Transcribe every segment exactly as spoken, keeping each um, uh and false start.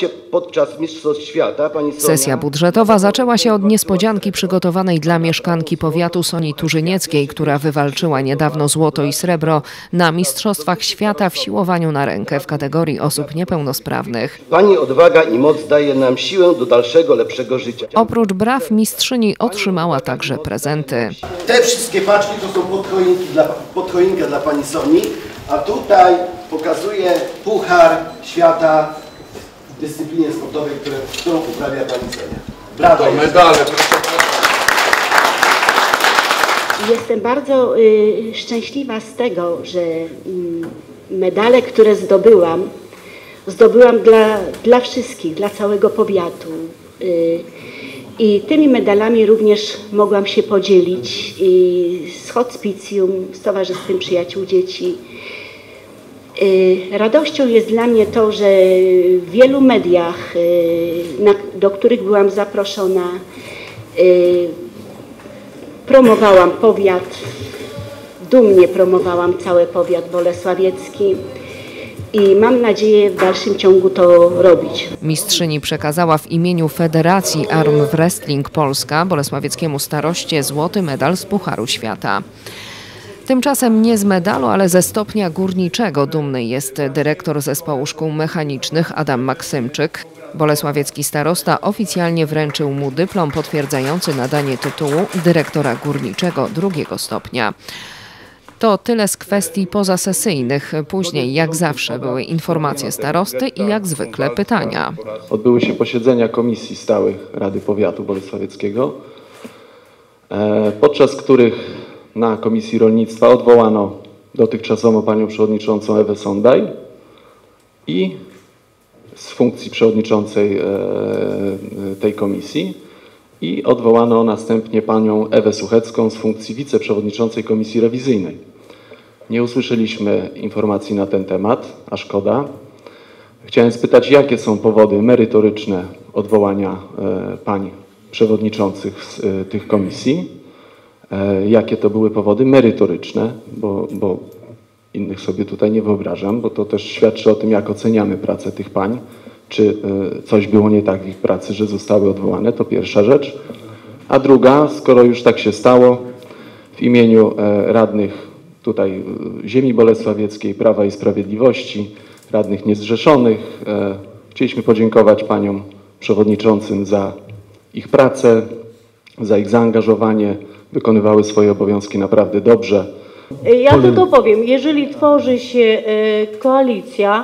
Podczas Mistrzostw Świata pani Sonia... Sesja budżetowa zaczęła się od niespodzianki przygotowanej dla mieszkanki powiatu Sonii Turzynieckiej, która wywalczyła niedawno złoto i srebro na Mistrzostwach Świata w siłowaniu na rękę w kategorii osób niepełnosprawnych. Pani odwaga i moc daje nam siłę do dalszego, lepszego życia. Oprócz braw mistrzyni otrzymała także prezenty. Te wszystkie paczki to są podchoinki dla, podchoinka dla pani Soni, a tutaj pokazuję puchar świata w dyscyplinie sportowej, które, którą uprawia pani Sonia. Brawo! To medale, proszę. Jestem bardzo y, szczęśliwa z tego, że y, medale, które zdobyłam, zdobyłam dla, dla wszystkich, dla całego powiatu. Y, I tymi medalami również mogłam się podzielić i z Hospicjum, z Towarzystwem Przyjaciół Dzieci. Radością jest dla mnie to, że w wielu mediach, do których byłam zaproszona, promowałam powiat, dumnie promowałam cały powiat bolesławiecki i mam nadzieję w dalszym ciągu to robić. Mistrzyni przekazała w imieniu Federacji Arm Wrestling Polska bolesławieckiemu staroście złoty medal z Pucharu Świata. Tymczasem nie z medalu, ale ze stopnia górniczego dumny jest dyrektor Zespołu Szkół Mechanicznych Adam Maksymczyk. Bolesławiecki starosta oficjalnie wręczył mu dyplom potwierdzający nadanie tytułu dyrektora górniczego drugiego stopnia. To tyle z kwestii pozasesyjnych. Później, jak zawsze, były informacje starosty i jak zwykle pytania. Odbyły się posiedzenia Komisji Stałych Rady Powiatu Bolesławieckiego, podczas których na Komisji Rolnictwa odwołano dotychczasową panią przewodniczącą Ewę Sondaj i z funkcji przewodniczącej tej komisji i odwołano następnie panią Ewę Suchecką z funkcji wiceprzewodniczącej Komisji Rewizyjnej. Nie usłyszeliśmy informacji na ten temat, a szkoda. Chciałem spytać, jakie są powody merytoryczne odwołania pań przewodniczących z tych komisji? Jakie to były powody merytoryczne, bo, bo innych sobie tutaj nie wyobrażam, bo to też świadczy o tym, jak oceniamy pracę tych pań. Czy coś było nie tak w ich pracy, że zostały odwołane, to pierwsza rzecz. A druga, skoro już tak się stało, w imieniu radnych tutaj Ziemi Bolesławieckiej, Prawa i Sprawiedliwości, radnych niezrzeszonych, chcieliśmy podziękować paniom przewodniczącym za ich pracę, za ich zaangażowanie. Wykonywały swoje obowiązki naprawdę dobrze. Ja tylko powiem, jeżeli tworzy się koalicja,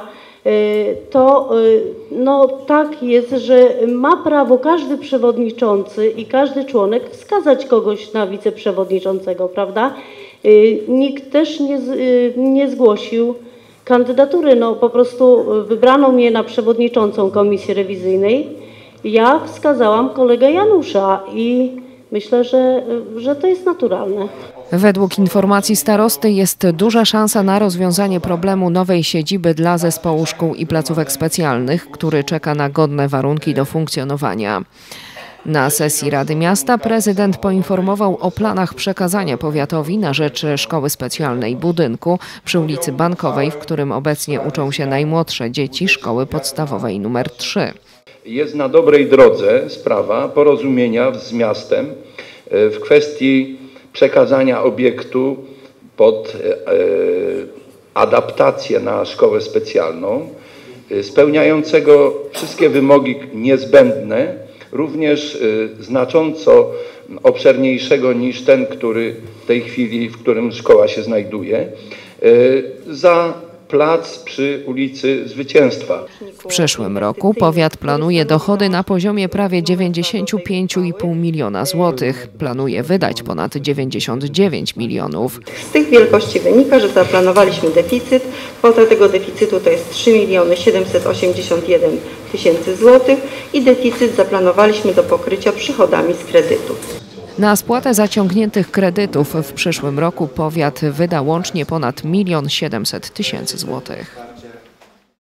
to no tak jest, że ma prawo każdy przewodniczący i każdy członek wskazać kogoś na wiceprzewodniczącego, prawda? Nikt też nie, nie zgłosił kandydatury, no po prostu wybrano mnie na przewodniczącą Komisji Rewizyjnej. Ja wskazałam kolegę Janusza i myślę, że, że to jest naturalne. Według informacji starosty jest duża szansa na rozwiązanie problemu nowej siedziby dla Zespołu Szkół i Placówek Specjalnych, który czeka na godne warunki do funkcjonowania. Na sesji Rady Miasta prezydent poinformował o planach przekazania powiatowi na rzecz szkoły specjalnej budynku przy ulicy Bankowej, w którym obecnie uczą się najmłodsze dzieci szkoły podstawowej numer trzy. Jest na dobrej drodze sprawa porozumienia z miastem w kwestii przekazania obiektu pod adaptację na szkołę specjalną, spełniającego wszystkie wymogi niezbędne, również znacząco obszerniejszego niż ten, który w tej chwili, w którym szkoła się znajduje, za plac przy ulicy Zwycięstwa. W przyszłym roku powiat planuje dochody na poziomie prawie dziewięćdziesiąt pięć i pół miliona złotych. Planuje wydać ponad dziewięćdziesiąt dziewięć milionów. Z tych wielkości wynika, że zaplanowaliśmy deficyt. Kwota tego deficytu to jest trzy miliony siedemset osiemdziesiąt jeden tysięcy złotych i deficyt zaplanowaliśmy do pokrycia przychodami z kredytów. Na spłatę zaciągniętych kredytów w przyszłym roku powiat wyda łącznie ponad milion siedemset tysięcy złotych.